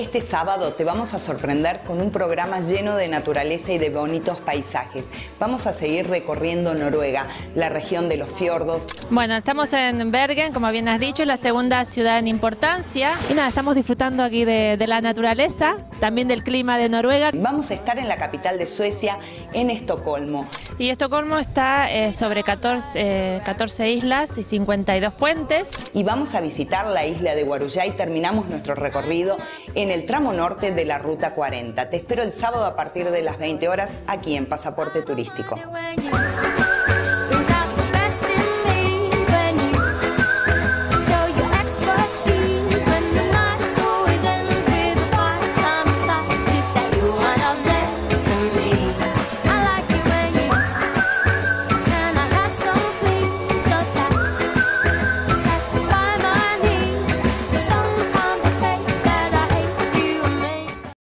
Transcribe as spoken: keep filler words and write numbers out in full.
Este sábado te vamos a sorprender con un programa lleno de naturaleza y de bonitos paisajes. Vamos a seguir recorriendo Noruega, la región de los fiordos. Bueno, estamos en Bergen, como bien has dicho, la segunda ciudad en importancia. Y nada, estamos disfrutando aquí de, de la naturaleza, también del clima de Noruega. Vamos a estar en la capital de Suecia, en Estocolmo. Y Estocolmo está eh, sobre catorce, eh, catorce islas y cincuenta y dos puentes. Y vamos a visitar la isla de Guarujá y terminamos nuestro recorrido en el tramo norte de la Ruta cuarenta. Te espero el sábado a partir de las veinte horas aquí en Pasaporte Turístico.